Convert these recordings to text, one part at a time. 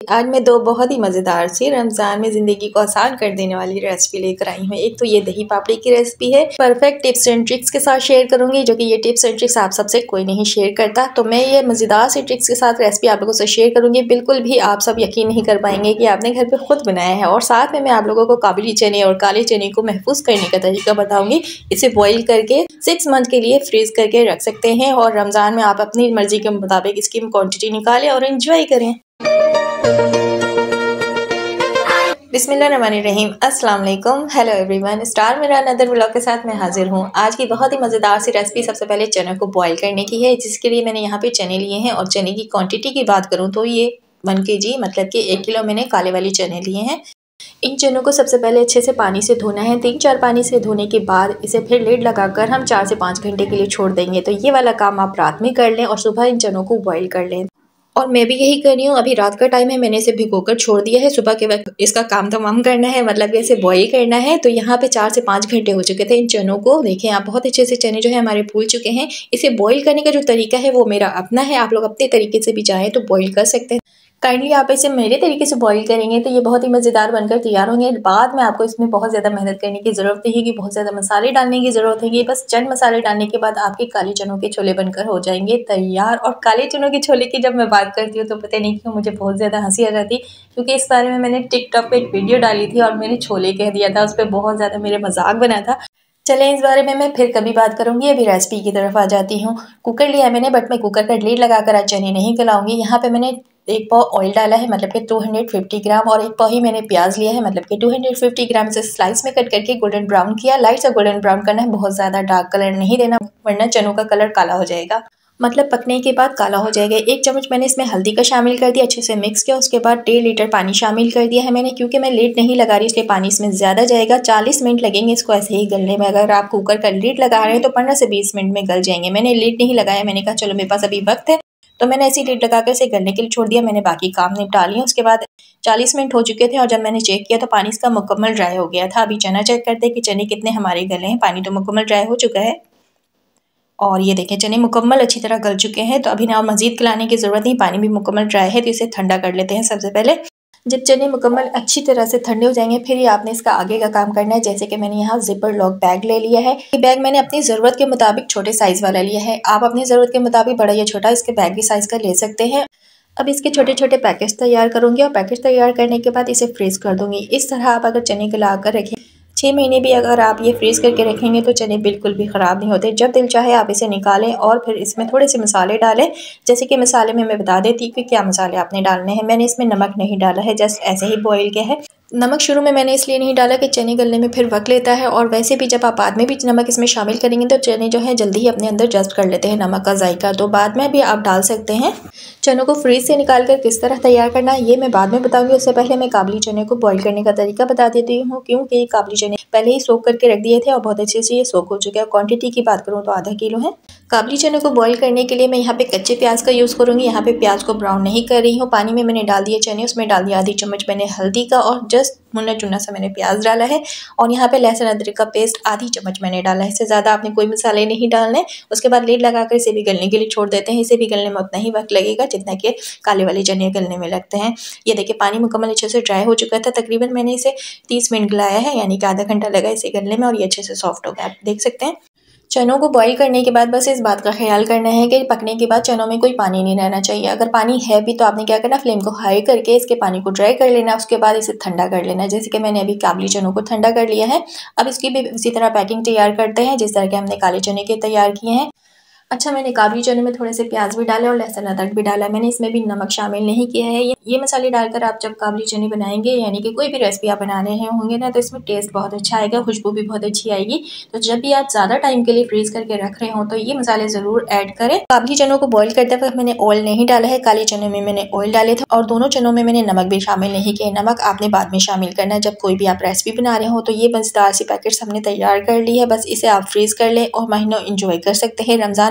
आज मैं दो बहुत ही मज़ेदार सी रमज़ान में ज़िंदगी को आसान कर देने वाली रेसिपी लेकर आई हूँ। एक तो ये दही पापड़ी की रेसिपी है, परफेक्ट टिप्स एंड ट्रिक्स के साथ शेयर करूंगी, जो कि ये टिप्स एंड ट्रिक्स आप सबसे कोई नहीं शेयर करता। तो मैं ये मज़ेदार सी ट्रिक्स के साथ रेसिपी आप लोगों से शेयर करूंगी। बिल्कुल भी आप सब यकीन नहीं कर पाएंगे कि आपने घर पर खुद बनाया है। और साथ में मैं आप लोगों को काबुली चने और काले चने को महफूज करने का तरीका बताऊंगी। इसे बॉईल करके 6 मंथ के लिए फ्रीज करके रख सकते हैं और रमज़ान में आप अपनी मर्जी के मुताबिक इसकी क्वांटिटी निकालें और एंजॉय करें। बिस्मिल्लाहिर्रहमानिर्रहीम, अस्सलाम वालेकुम, हेलो एवरीवन। स्टार मेरा अनदर व्लॉग के साथ मैं हाजिर हूँ। आज की बहुत ही मज़ेदार सी रेसिपी सबसे पहले चने को बॉईल करने की है, जिसके लिए मैंने यहाँ पे चने लिए हैं। और चने की क्वांटिटी की बात करूँ तो ये 1 kg मतलब कि 1 किलो मैंने काले वाले चने लिए हैं। इन चनों को सबसे पहले अच्छे से पानी से धोना है। 3-4 पानी से धोने के बाद इसे फिर लिड लगाकर हम 4 से 5 घंटे के लिए छोड़ देंगे। तो ये वाला काम आप रात में कर लें और सुबह इन चनों को बॉईल कर लें। और मैं भी यही कर रही हूँ। अभी रात का टाइम है, मैंने इसे भिगोकर छोड़ दिया है। सुबह के वक्त इसका काम तमाम करना है, मतलब कि इसे बॉईल करना है। तो यहाँ पे 4 से 5 घंटे हो चुके थे इन चनों को। देखें आप, बहुत अच्छे से चने जो है हमारे फूल चुके हैं। इसे बॉईल करने का जो तरीका है वो मेरा अपना है, आप लोग अपने तरीके से भी चाहें तो बॉईल कर सकते हैं। काइंडली आप इसे मेरे तरीके से बॉईल करेंगे तो ये बहुत ही मज़ेदार बनकर तैयार होंगे। बाद में आपको इसमें बहुत ज़्यादा मेहनत करने की ज़रूरत नहीं है, बहुत ज़्यादा मसाले डालने की ज़रूरत है। बस चंद मसाले डालने के बाद आपके काले चनों के छोले बनकर हो जाएंगे तैयार। और काले चनों के छोले की जब मैं बात करती हूँ तो पता नहीं क्यों मुझे बहुत ज़्यादा हंसी आ जाती, क्योंकि इस बारे में मैंने टिकटॉक पे एक वीडियो डाली थी और मैंने छोले कह दिया था। उस पर बहुत ज़्यादा मेरे मजाक बना था। चलें, इस बारे में मैं फिर कभी बात करूंगी। अभी रेसिपी की तरफ आ जाती हूँ। कुकर लिया मैंने, बट मैं कुकर का लीड लगाकर आज चने नहीं गलाऊंगी। यहाँ पे मैंने 1 पाव ऑयल डाला है, मतलब कि 250 ग्राम। और 1 पाव ही मैंने प्याज लिया है, मतलब कि 250 ग्राम से स्लाइस में कट करके गोल्डन ब्राउन किया। लाइट सा गोल्डन ब्राउन करना है, बहुत ज़्यादा डार्क कलर नहीं देना, वरना चनों का कलर काला हो जाएगा, मतलब पकने के बाद काला हो जाएगा। 1 चम्मच मैंने इसमें हल्दी का शामिल कर दिया, अच्छे से मिक्स किया। उसके बाद 1.5 लीटर पानी शामिल कर दिया है मैंने, क्योंकि मैं लीड नहीं लगा रही इसलिए पानी इसमें ज़्यादा जाएगा। 40 मिनट लगेंगे इसको ऐसे ही गलने में। अगर आप कुकर का लीड लगा रहे हैं तो 15 से 20 मिनट में गल जाएंगे। मैंने लीड नहीं लगाया, मैंने कहा चलो मेरे पास अभी वक्त है, तो मैंने ऐसी लीड लगाकर इसे गलने के लिए छोड़ दिया। मैंने बाकी काम निपटा लिया। उसके बाद 40 मिनट हो चुके थे और जब मैंने चेक किया तो पानी इसका मुकम्मल ड्राई हो गया था। अभी चना चेक करते हैं कि चने कितने हमारे गले हैं। पानी तो मुकम्मल ड्राई हो चुका है और ये देखें चने मुकम्मल अच्छी तरह गल चुके हैं। तो अभी ना और मज़ीद गलाने की ज़रूरत नहीं, पानी भी मुकम्मल ड्राई है। तो इसे ठंडा कर लेते हैं सबसे पहले। जब चने मुकम्मल अच्छी तरह से ठंडे हो जाएंगे फिर ये आपने इसका आगे का काम करना है। जैसे कि मैंने यहाँ जिपर लॉक बैग ले लिया है। ये बैग मैंने अपनी ज़रूरत के मुताबिक छोटे साइज़ वाला लिया है। आप अपनी ज़रूरत के मुताबिक बड़ा या छोटा इसके बैग भी साइज़ का ले सकते हैं। अब इसके छोटे छोटे पैकेट्स तैयार करूँगी और पैकेट तैयार करने के बाद इसे फ्रीज़ कर दूँगी। इस तरह आप अगर चने गला कर रखें 6 महीने भी अगर आप ये फ्रीज़ करके रखेंगे तो चने बिल्कुल भी ख़राब नहीं होते। जब दिल चाहे आप इसे निकालें और फिर इसमें थोड़े से मसाले डालें। जैसे कि मसाले में मैं बता देती हूँ कि क्या मसाले आपने डालने हैं। मैंने इसमें नमक नहीं डाला है, जस्ट ऐसे ही बॉईल किया है। नमक शुरू में मैंने इसलिए नहीं डाला कि चने गलने में फिर वक्त लेता है, और वैसे भी जब आप बाद में भी नमक इसमें शामिल करेंगे तो चने जो है जल्दी ही अपने अंदर जज़्ब कर लेते हैं नमक का जायका। तो बाद में भी आप डाल सकते हैं। चनों को फ्रीज से निकाल कर किस तरह तैयार करना है ये मैं बाद में बताऊंगी। उससे पहले मैं काबुली चने को बॉईल करने का तरीका बता देती हूँ, क्योंकि काबुली चने पहले ही सोख करके रख दिए थे और बहुत अच्छे से ये सोख हो चुके हैं। क्वांटिटी की बात करूँ तो आधा किलो है। काबुली चने को बॉईल करने के लिए मैं यहाँ पे कच्चे प्याज का यूज़ करूँगी। यहाँ पे प्याज को ब्राउन नहीं कर रही हूँ। पानी में मैंने डाल दिए चने, उसमें डाल दिया आधी चम्मच मैंने हल्दी का और जस्ट मुन्ना चुना सा मैंने प्याज डाला है। और यहाँ पे लहसुन अदरक का पेस्ट आधी चम्मच मैंने डाला है। इससे ज़्यादा आपने कोई मसाले नहीं डालने। उसके बाद लीड लगाकर इसे भी गलने के लिए छोड़ देते हैं। इसे भी गलने में उतना ही वक्त लगेगा जितना कि काले वाले चने गलने में लगते हैं। ये देखिए पानी मुकम्मल अच्छे से ड्राई हो चुका था। तकरीबन मैंने इसे 30 मिनट गलाया है, यानी कि आधा घंटा लगा इसे गलने में और ये अच्छे से सॉफ्ट हो गया, आप देख सकते हैं। चनों को बॉईल करने के बाद बस इस बात का ख्याल करना है कि पकने के बाद चनों में कोई पानी नहीं रहना चाहिए। अगर पानी है भी तो आपने क्या करना, फ्लेम को हाई करके इसके पानी को ड्राई कर लेना। उसके बाद इसे ठंडा कर लेना, जैसे कि मैंने अभी काबुली चनों को ठंडा कर लिया है। अब इसकी भी इसी तरह पैकिंग तैयार करते हैं जिस तरह के हमने काले चने के तैयार किए हैं। अच्छा, मैंने काबुली चने में थोड़े से प्याज भी डाले और लहसुन अदरक भी डाला। मैंने इसमें भी नमक शामिल नहीं किया है। ये मसाले डालकर आप जब काबुली चने बनाएंगे, यानी कि कोई भी रेसिपी आप बना रहे हैं होंगे ना, तो इसमें टेस्ट बहुत अच्छा आएगा, खुशबू भी बहुत अच्छी आएगी। तो जब भी आप ज़्यादा टाइम के लिए फ्रीज करके रख रहे हो तो ये मसाले ज़रूर ऐड करें। काबुली चनों को बॉईल करते वक्त मैंने ऑयल नहीं डाला है। काले चनों में मैंने ऑयल डाले थे और दोनों चनों में मैंने नमक भी शामिल नहीं किया। नमक आपने बाद में शामिल करना है जब कोई भी आप रेसिपी बना रहे हो। तो ये मज़ेदार सी पैकेट्स हमने तैयार कर ली है। बस इसे आप फ्रीज कर लें और महीनों इंजॉय कर सकते हैं। रमज़ान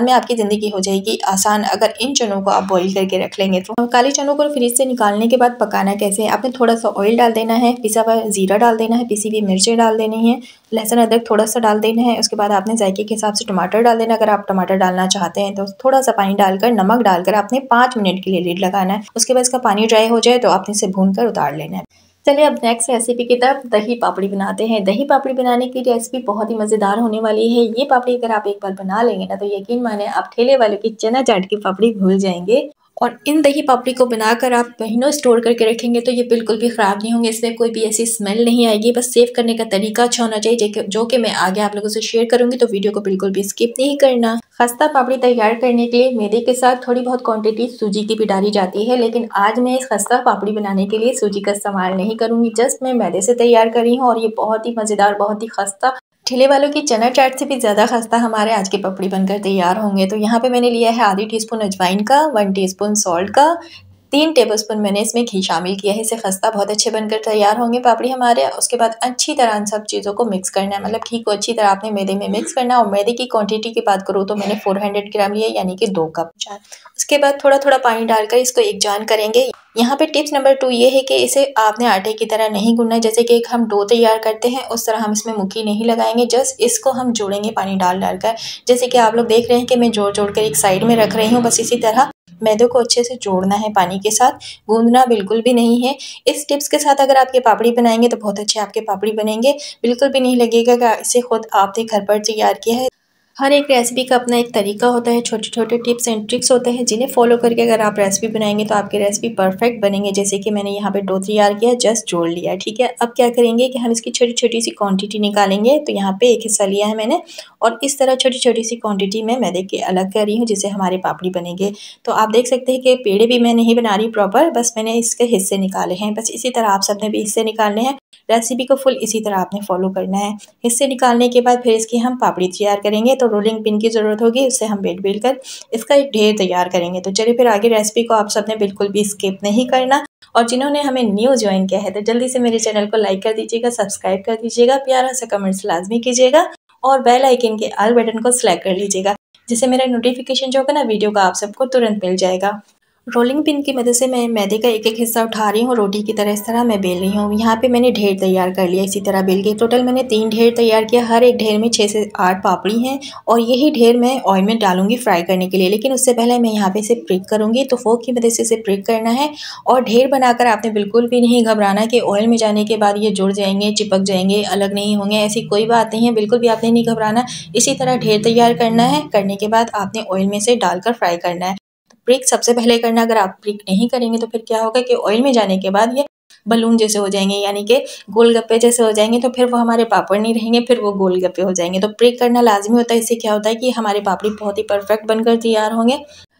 में आपकी ज़िंदगी हो जाएगी आसान अगर इन चनों को आप बॉईल करके रख लेंगे तो। काले चनों को फ्रिज से निकालने के बाद पकाना कैसे है, आपने थोड़ा सा ऑयल डाल देना है, पिसा हुआ ज़ीरा डाल देना है, पिसी हुई मिर्चें डाल देनी है, लहसुन अदरक थोड़ा सा डाल देना है। उसके बाद आपने जायके के हिसाब से टमाटर डाल देना, अगर आप टमाटर डालना चाहते हैं तो थोड़ा सा पानी डालकर नमक डालकर आपने 5 मिनट के लिए लीड लगाना है। उसके बाद इसका पानी ड्राई हो जाए तो आपने इसे भून कर उतार लेना है। चलिए अब नेक्स्ट रेसिपी की तरफ दही पापड़ी बनाते हैं। दही पापड़ी बनाने की रेसिपी बहुत ही मज़ेदार होने वाली है। ये पापड़ी अगर आप एक बार बना लेंगे ना तो यकीन माने आप ठेले वालों की चना चाट की पापड़ी भूल जाएंगे। और इन दही पापड़ी को बनाकर आप महीनों स्टोर करके रखेंगे तो ये बिल्कुल भी ख़राब नहीं होंगे, इसमें कोई भी ऐसी स्मेल नहीं आएगी। बस सेव करने का तरीका अच्छा होना चाहिए जो कि मैं आगे आप लोगों से शेयर करूंगी, तो वीडियो को बिल्कुल भी स्किप नहीं करना। खस्ता पापड़ी तैयार करने के लिए मैदे के साथ थोड़ी बहुत क्वांटिटी सूजी की भी डाली जाती है, लेकिन आज मैं इस खस्ता पापड़ी बनाने के लिए सूजी का इस्तेमाल नहीं करूंगी। जस्ट मैं मैदे से तैयार कर रही हूँ और ये बहुत ही मज़ेदार, बहुत ही खस्ता, ठेले वालों की चना चाट से भी ज़्यादा खस्ता हमारे आज की पापड़ी बनकर तैयार होंगे। तो यहाँ पे मैंने लिया है आधी टीस्पून अजवाइन का, 1 टीस्पून सॉल्ट का, 3 टेबलस्पून मैंने इसमें घी शामिल किया है। इससे खस्ता बहुत अच्छे बनकर तैयार होंगे पापड़ी हमारे। उसके बाद अच्छी तरह इन सब चीज़ों को मिक्स करना है, मतलब घी को अच्छी तरह आपने मैदे में मिक्स करना है। और मैदे की क्वांटिटी की बात करूँ तो मैंने 400 ग्राम लिया, यानी कि 2 कप चाय। उसके बाद थोड़ा थोड़ा पानी डालकर इसको एक जान करेंगे। यहाँ पे टिप्स नंबर 2 ये है कि इसे आपने आटे की तरह नहीं गूंदना है, जैसे कि हम डो तैयार करते हैं उस तरह हम इसमें मुट्ठी नहीं लगाएंगे। जस्ट इसको हम जोड़ेंगे पानी डाल डालकर, जैसे कि आप लोग देख रहे हैं कि मैं जोड़ जोड़ कर एक साइड में रख रही हूँ। बस इसी तरह मैदे को अच्छे से जोड़ना है पानी के साथ, गूंदना बिल्कुल भी नहीं है। इस टिप्स के साथ अगर आप ये पापड़ी बनाएंगे तो बहुत अच्छे आपके पापड़ी बनेंगे, बिल्कुल भी नहीं लगेगा कि इसे खुद आपने घर पर तैयार किया है। हर एक रेसिपी का अपना एक तरीका होता है, छोटे छोटे टिप्स एंड ट्रिक्स होते हैं जिन्हें फॉलो करके अगर आप रेसिपी बनाएंगे तो आपकी रेसिपी परफेक्ट बनेंगे। जैसे कि मैंने यहाँ पे डो तैयार किया, जस्ट जोड़ लिया, ठीक है। अब क्या करेंगे कि हम इसकी छोटी छोटी सी क्वांटिटी निकालेंगे। तो यहाँ पे एक हिस्सा लिया है मैंने और इस तरह छोटी छोटी सी क्वांटिटी में मैदे के अलग कर रही हूँ जिससे हमारे पापड़ी बनेंगे। तो आप देख सकते हैं कि पेड़े भी मैं नहीं बना रही प्रॉपर, बस मैंने इसके हिस्से निकाले हैं। बस इसी तरह आप सबने भी हिस्से निकालने हैं, रेसिपी को फुल इसी तरह आपने फॉलो करना है। हिस्से निकालने के बाद फिर इसकी हम पापड़ी तैयार करेंगे। तो रोलिंग पिन की ज़रूरत होगी, उससे हम बेल बेल कर इसका एक ढेर तैयार करेंगे। तो चलिए फिर आगे रेसिपी को आप सबने बिल्कुल भी स्किप नहीं करना। और जिन्होंने हमें न्यू ज्वाइन किया है तो जल्दी से मेरे चैनल को लाइक कर दीजिएगा, सब्सक्राइब कर दीजिएगा, प्यारा सा कमेंट्स लाजमी कीजिएगा और बेल आइकन के ऑल बटन को सिलेक्ट कर लीजिएगा, जिससे मेरा नोटिफिकेशन जो होगा ना वीडियो का आप सबको तुरंत मिल जाएगा। रोलिंग पिन की मदद से मैं मैदे का एक एक हिस्सा उठा रही हूँ, रोटी की तरह इस तरह मैं बेल रही हूँ। यहाँ पे मैंने ढेर तैयार कर लिया, इसी तरह बेल के टोटल मैंने 3 ढेर तैयार किया। हर एक ढेर में 6 से 8 पापड़ी हैं और यही ढेर मैं ऑयल में डालूंगी फ्राई करने के लिए। लेकिन उससे पहले मैं यहाँ पे इसे प्रिक करूँगी, तो फोक की मदद से इसे प्रिक करना है। और ढेर बनाकर आपने बिल्कुल भी नहीं घबराना कि ऑयल में जाने के बाद ये जुड़ जाएंगे, चिपक जाएंगे, अलग नहीं होंगे, ऐसी कोई बात नहीं है, बिल्कुल भी आपने नहीं घबराना। इसी तरह ढेर तैयार करना है, करने के बाद आपने ऑयल में से डालकर फ्राई करना है। ब्रेक सबसे पहले करना, अगर आप ब्रेक नहीं करेंगे तो फिर क्या होगा कि ऑयल में जाने के बाद ये बलून जैसे हो जाएंगे, यानी कि गोलगप्पे जैसे हो जाएंगे। तो फिर वो हमारे पापड़ नहीं रहेंगे, फिर वो गोलगप्पे हो जाएंगे। तो ब्रेक करना लाजमी होता है। इससे क्या होता है कि हमारे पापड़ी बहुत ही परफेक्ट बनकर तैयार होंगे।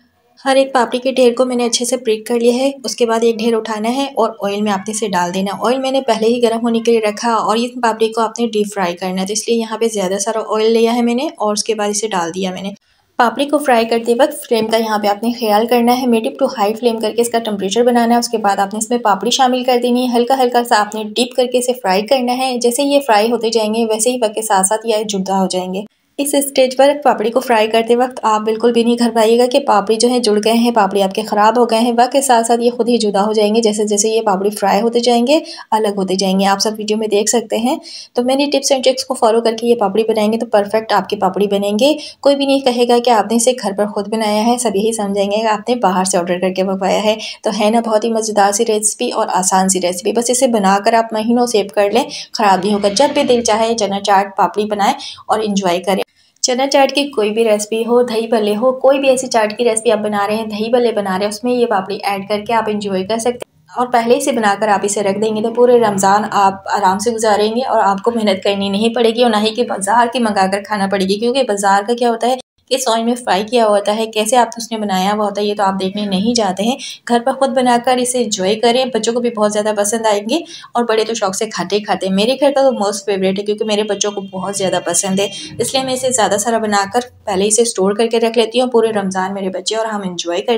हर एक पापड़ी के ढेर को मैंने अच्छे से ब्रेक कर लिया है। उसके बाद एक ढेर उठाना है और ऑयल में आपने इसे डाल देना। ऑयल मैंने पहले ही गर्म होने के लिए रखा और इस पापड़ी को आपने डीप फ्राई करना है, तो इसलिए यहाँ पे ज़्यादा सारा ऑयल लिया है मैंने और उसके बाद इसे डाल दिया मैंने। पापड़ी को फ्राई करते वक्त फ्लेम का यहाँ पे आपने ख्याल करना है, मीडियम टू हाई फ्लेम करके इसका टेम्परेचर बनाना है। उसके बाद आपने इसमें पापड़ी शामिल कर देनी है, हल्का हल्का सा आपने डीप करके इसे फ्राई करना है। जैसे ये फ्राई होते जाएंगे वैसे ही वक्त के साथ साथ ये जुड़ा हो जाएंगे। इस स्टेज पर पापड़ी को फ्राई करते वक्त आप बिल्कुल भी नहीं घबराइएगा कि पापड़ी जो है जुड़ गए हैं, पापड़ी आपके ख़राब हो गए हैं। वक्त के साथ साथ ये खुद ही जुदा हो जाएंगे, जैसे जैसे ये पापड़ी फ्राई होते जाएंगे अलग होते जाएंगे। आप सब वीडियो में देख सकते हैं। तो मेरी टिप्स एंड ट्रिक्स को फॉलो करके ये पापड़ी बनाएंगे तो परफेक्ट आपकी पापड़ी बनेंगे। कोई भी नहीं कहेगा कि आपने इसे घर पर खुद बनाया है, सब यही समझेंगे कि आपने बाहर से ऑर्डर करके मंगवाया है। तो है ना बहुत ही मज़ेदार सी रेसिपी और आसान सी रेसिपी। बस इसे बनाकर आप महीनों सेव कर लें, ख़राब नहीं होगा। जब भी दिल चाहे चना चाट पापड़ी बनाएं और इंजॉय करें। चना चाट की कोई भी रेसिपी हो, दही भल्ले हो, कोई भी ऐसी चाट की रेसिपी आप बना रहे हैं, दही भल्ले बना रहे हैं, उसमें ये पापड़ी ऐड करके आप इंजॉय कर सकते हैं। और पहले से बनाकर आप इसे रख देंगे तो पूरे रमज़ान आप आराम से गुजारेंगे और आपको मेहनत करनी नहीं पड़ेगी और ना ही कि बाज़ार की मंगा कर खाना पड़ेगी। क्योंकि बाज़ार का क्या होता है कि ऑयल में फ्राई किया होता है, कैसे आप उसने बनाया हुआ होता है ये तो आप देखने नहीं जाते हैं। घर पर खुद बनाकर इसे एंजॉय करें, बच्चों को भी बहुत ज़्यादा पसंद आएंगे और बड़े तो शौक से खाते ही खाते हैं। मेरे घर का तो मोस्ट फेवरेट है क्योंकि मेरे बच्चों को बहुत ज़्यादा पसंद है, इसलिए मैं इसे ज़्यादा सारा बनाकर पहले इसे स्टोर करके रख लेती हूँ। पूरे रमज़ान मेरे बच्चे और हम इंजॉय करते हैं।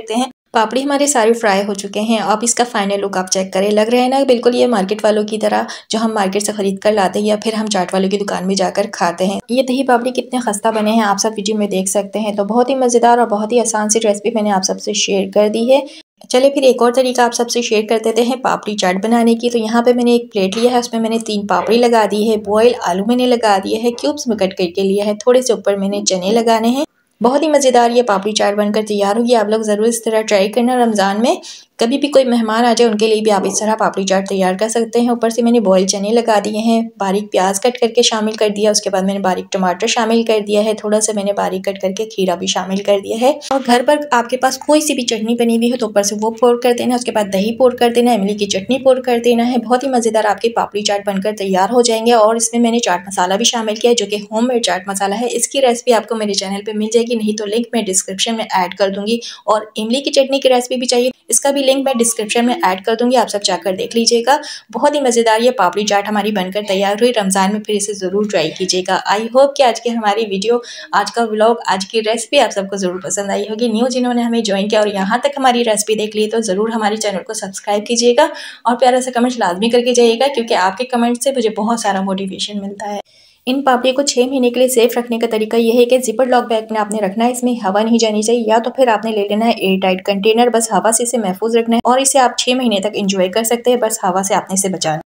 पापड़ी हमारे सारे फ्राई हो चुके हैं। अब इसका फाइनल लुक आप चेक करें, लग रहा है ना बिल्कुल ये मार्केट वालों की तरह, जो हम मार्केट से खरीद कर लाते हैं या फिर हम चाट वालों की दुकान में जाकर खाते हैं। ये दही पापड़ी कितने खस्ता बने हैं आप सब वीडियो में देख सकते हैं। तो बहुत ही मज़ेदार और बहुत ही आसान सी रेसिपी मैंने आप सबसे शेयर कर दी है। चलिए फिर एक और तरीका आप सबसे शेयर कर देते हैं पापड़ी चाट बनाने की। तो यहाँ पे मैंने एक प्लेट लिया है, उसमें मैंने 3 पापड़ी लगा दी है, बॉयल आलू मैंने लगा दिए है, क्यूब्स में कट करके लिया है, थोड़े से ऊपर मैंने चने लगाने हैं। बहुत ही मज़ेदार ये पापड़ी चाट बनकर तैयार होगी। आप लोग ज़रूर इस तरह ट्राई करना। रमज़ान में कभी भी कोई मेहमान आ जाए उनके लिए भी आप इस तरह पापड़ी चाट तैयार कर सकते हैं। ऊपर से मैंने बॉयल चने लगा दिए हैं, बारीक प्याज कट करके शामिल कर दिया, उसके बाद मैंने बारीक टमाटर शामिल कर दिया है, थोड़ा सा मैंने बारीक कट करके खीरा भी शामिल कर दिया है। और घर पर आपके पास कोई सी भी चटनी बनी हुई है तो ऊपर से वो पोर कर देना, उसके बाद दही पोर कर देना, इमली की चटनी पोर कर देना है। बहुत ही मज़ेदार आपकी पापड़ी चाट बनकर तैयार हो जाएंगे। और इसमें मैंने चाट मसाला भी शामिल किया है, जो कि होममेड चाट मसाला है। इसकी रेसिपी आपको मेरे चैनल पर मिल जाएगी, नहीं तो लिंक मैं डिस्क्रिप्शन में ऐड कर दूंगी। और इमली की चटनी की रेसिपी भी चाहिए, इसका भी लिंक मैं डिस्क्रिप्शन में ऐड कर दूंगी, आप सब जाकर देख लीजिएगा। बहुत ही मज़ेदार ये पापड़ी चाट हमारी बनकर तैयार हुई। रमज़ान में फिर इसे ज़रूर ट्राई कीजिएगा। आई होप कि आज की हमारी वीडियो, आज का व्लॉग, आज की रेसिपी आप सबको ज़रूर पसंद आई होगी। न्यू जिन्होंने हमें ज्वाइन किया और यहाँ तक हमारी रेसिपी देख ली तो ज़रूर हमारे चैनल को सब्सक्राइब कीजिएगा और प्यारा सा कमेंट लाजमी करके जाइएगा, क्योंकि आपके कमेंट से मुझे बहुत सारा मोटिवेशन मिलता है। इन पापड़ी को 6 महीने के लिए सेफ रखने का तरीका यह है कि जिपर लॉक बैग में आपने रखना है, इसमें हवा नहीं जानी चाहिए, या तो फिर आपने ले लेना है एयर टाइट कंटेनर, बस हवा से इसे महफूज रखना है और इसे आप 6 महीने तक एंजॉय कर सकते हैं। बस हवा से आपने इसे बचाना।